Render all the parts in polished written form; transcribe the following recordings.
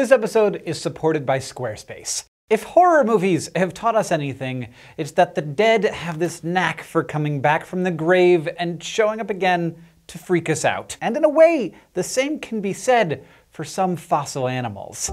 This episode is supported by Squarespace. If horror movies have taught us anything, it's that the dead have this knack for coming back from the grave and showing up again to freak us out. And in a way, the same can be said for some fossil animals.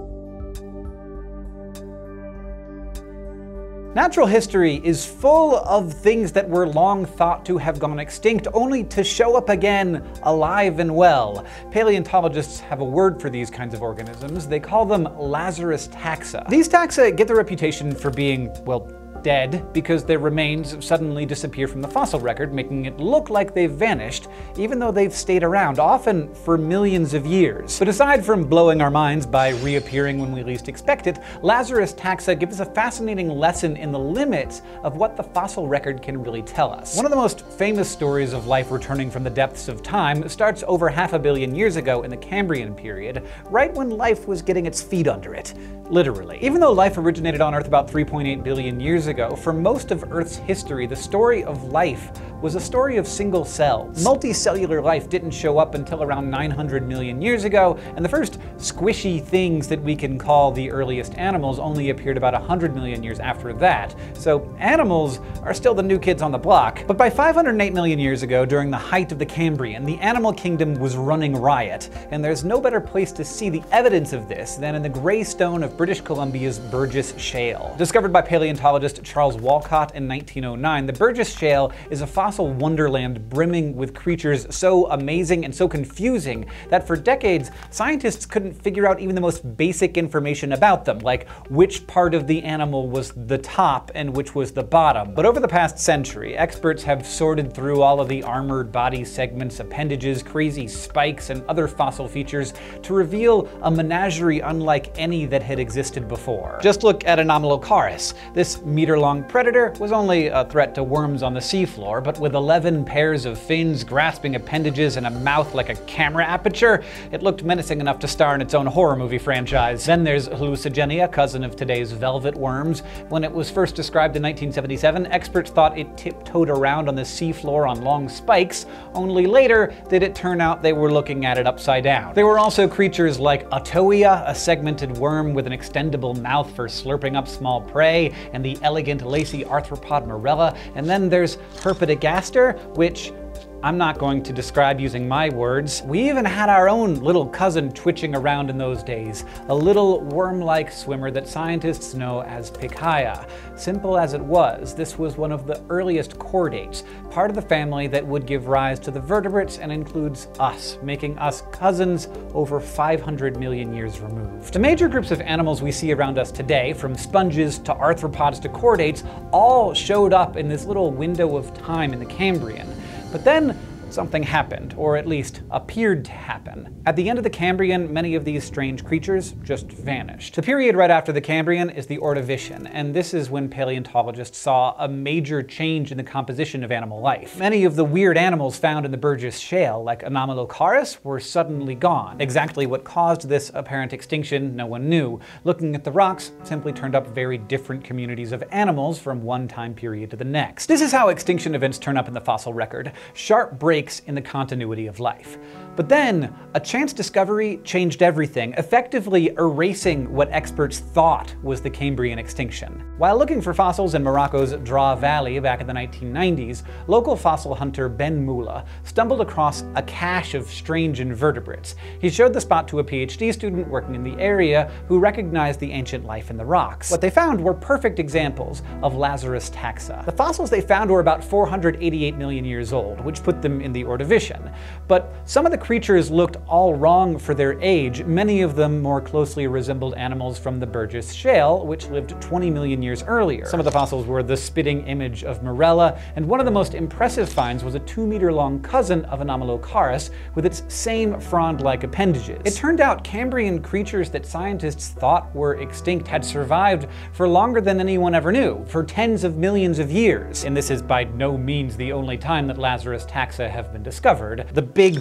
Natural history is full of things that were long thought to have gone extinct, only to show up again, alive and well. Paleontologists have a word for these kinds of organisms. They call them Lazarus taxa. These taxa get their reputation for being, well, dead because their remains suddenly disappear from the fossil record, making it look like they've vanished, even though they've stayed around, often for millions of years. But aside from blowing our minds by reappearing when we least expect it, Lazarus taxa give us a fascinating lesson in the limits of what the fossil record can really tell us. One of the most famous stories of life returning from the depths of time starts over 500 million years ago in the Cambrian period, right when life was getting its feet under it. Literally. Even though life originated on Earth about 3.8 billion years ago, for most of Earth's history, the story of life was a story of single cells. Multicellular life didn't show up until around 900 million years ago, and the first squishy things that we can call the earliest animals only appeared about 100 million years after that. So animals are still the new kids on the block. But by 508 million years ago, during the height of the Cambrian, the animal kingdom was running riot, and there's no better place to see the evidence of this than in the gray stone of British Columbia's Burgess Shale. Discovered by paleontologist Charles Walcott in 1909, the Burgess Shale is a fossil wonderland brimming with creatures so amazing and so confusing that for decades, scientists couldn't figure out even the most basic information about them, like which part of the animal was the top and which was the bottom. But over the past century, experts have sorted through all of the armored body segments, appendages, crazy spikes, and other fossil features to reveal a menagerie unlike any that had existed before. Just look at Anomalocaris. This meter-long predator was only a threat to worms on the seafloor, but with 11 pairs of fins, grasping appendages, and a mouth like a camera aperture, it looked menacing enough to star in its own horror movie franchise. Then there's Hallucigenia, cousin of today's velvet worms. When it was first described in 1977, experts thought it tiptoed around on the seafloor on long spikes, only later did it turn out they were looking at it upside down. There were also creatures like Atoia, a segmented worm with an extendable mouth for slurping up small prey, and the elegant lacy arthropod Morella, and then there's Herpetogaster, which I'm not going to describe using my words. We even had our own little cousin twitching around in those days, a little worm-like swimmer that scientists know as Pichia. Simple as it was, this was one of the earliest chordates, part of the family that would give rise to the vertebrates and includes us, making us cousins over 500 million years removed. The major groups of animals we see around us today, from sponges to arthropods to chordates, all showed up in this little window of time in the Cambrian. But then something happened, or at least appeared to happen. At the end of the Cambrian, many of these strange creatures just vanished. The period right after the Cambrian is the Ordovician, and this is when paleontologists saw a major change in the composition of animal life. Many of the weird animals found in the Burgess Shale, like Anomalocaris, were suddenly gone. Exactly what caused this apparent extinction, no one knew. Looking at the rocks simply turned up very different communities of animals from one time period to the next. This is how extinction events turn up in the fossil record. Sharp breaks in the continuity of life. But then, a chance discovery changed everything, effectively erasing what experts thought was the Cambrian extinction. While looking for fossils in Morocco's Draa Valley back in the 1990s, local fossil hunter Ben Moula stumbled across a cache of strange invertebrates. He showed the spot to a PhD student working in the area who recognized the ancient life in the rocks. What they found were perfect examples of Lazarus taxa. The fossils they found were about 488 million years old, which put them in the Ordovician. But some of the creatures looked all wrong for their age. Many of them more closely resembled animals from the Burgess Shale, which lived 20 million years earlier. Some of the fossils were the spitting image of Morella, and one of the most impressive finds was a 2-meter-long cousin of Anomalocaris with its same frond-like appendages. It turned out Cambrian creatures that scientists thought were extinct had survived for longer than anyone ever knew, for tens of millions of years. And this is by no means the only time that Lazarus taxa have been discovered. The big primitive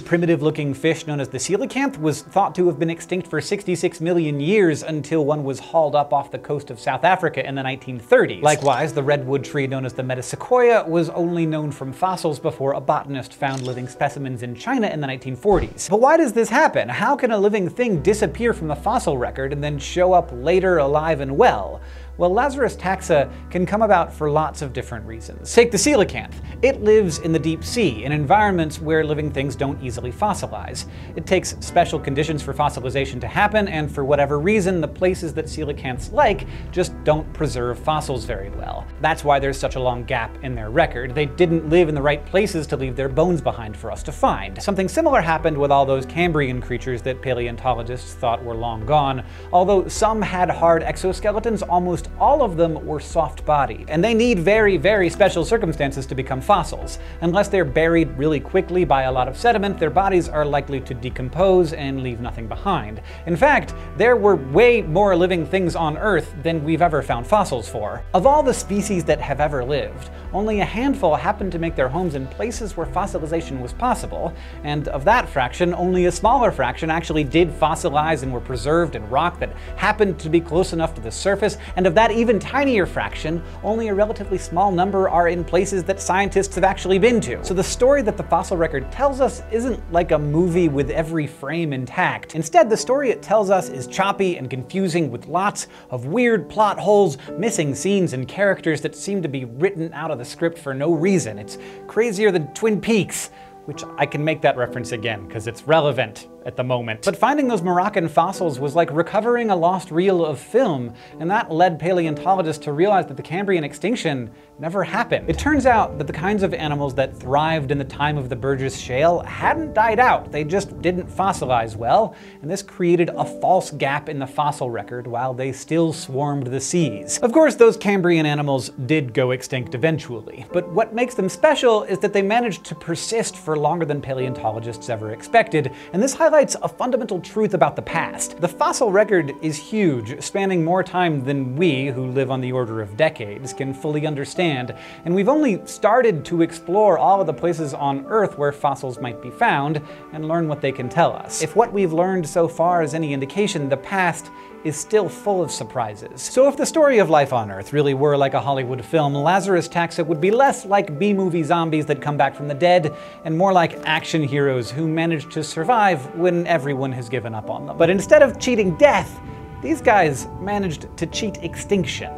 looking fish known as the coelacanth was thought to have been extinct for 66 million years until one was hauled up off the coast of South Africa in the 1930s. Likewise, the redwood tree known as the metasequoia was only known from fossils before a botanist found living specimens in China in the 1940s. But why does this happen? How can a living thing disappear from the fossil record and then show up later alive and well? Well, Lazarus taxa can come about for lots of different reasons. Take the coelacanth. It lives in the deep sea, in environments where living things don't easily fossilize. It takes special conditions for fossilization to happen, and for whatever reason, the places that coelacanths like just don't preserve fossils very well. That's why there's such a long gap in their record. They didn't live in the right places to leave their bones behind for us to find. Something similar happened with all those Cambrian creatures that paleontologists thought were long gone. Although some had hard exoskeletons, almost all of them were soft-bodied, and they need very, very special circumstances to become fossils. Unless they're buried really quickly by a lot of sediment, their bodies are likely to decompose and leave nothing behind. In fact, there were way more living things on Earth than we've ever found fossils for. Of all the species that have ever lived, only a handful happened to make their homes in places where fossilization was possible, and of that fraction, only a smaller fraction actually did fossilize and were preserved in rock that happened to be close enough to the surface, and of that even tinier fraction, only a relatively small number are in places that scientists have actually been to. So the story that the fossil record tells us isn't like a movie with every frame intact. Instead, the story it tells us is choppy and confusing, with lots of weird plot holes, missing scenes, and characters that seem to be written out of the script for no reason. It's crazier than Twin Peaks, which I can make that reference again because it's relevant at the moment. But finding those Moroccan fossils was like recovering a lost reel of film, and that led paleontologists to realize that the Cambrian extinction never happened. It turns out that the kinds of animals that thrived in the time of the Burgess Shale hadn't died out, they just didn't fossilize well, and this created a false gap in the fossil record while they still swarmed the seas. Of course, those Cambrian animals did go extinct eventually, but what makes them special is that they managed to persist for longer than paleontologists ever expected, and this highlights a fundamental truth about the past. The fossil record is huge, spanning more time than we, who live on the order of decades, can fully understand, and we've only started to explore all of the places on Earth where fossils might be found and learn what they can tell us. If what we've learned so far is any indication, the past is still full of surprises. So if the story of life on Earth really were like a Hollywood film, Lazarus taxa would be less like B-movie zombies that come back from the dead, and more like action heroes who manage to survive when everyone has given up on them. But instead of cheating death, these guys managed to cheat extinction.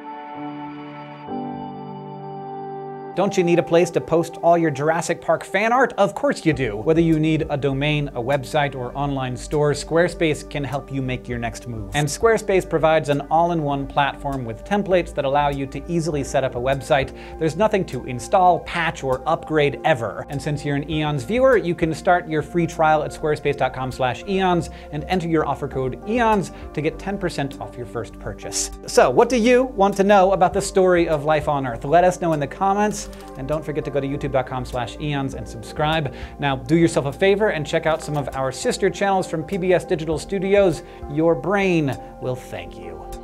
Don't you need a place to post all your Jurassic Park fan art? Of course you do. Whether you need a domain, a website, or online store, Squarespace can help you make your next move. And Squarespace provides an all-in-one platform with templates that allow you to easily set up a website. There's nothing to install, patch, or upgrade ever. And since you're an Eons viewer, you can start your free trial at squarespace.com/eons and enter your offer code EONS to get 10% off your first purchase. So, what do you want to know about the story of life on Earth? Let us know in the comments. And don't forget to go to youtube.com/eons and subscribe. Now, do yourself a favor and check out some of our sister channels from PBS Digital Studios. Your brain will thank you.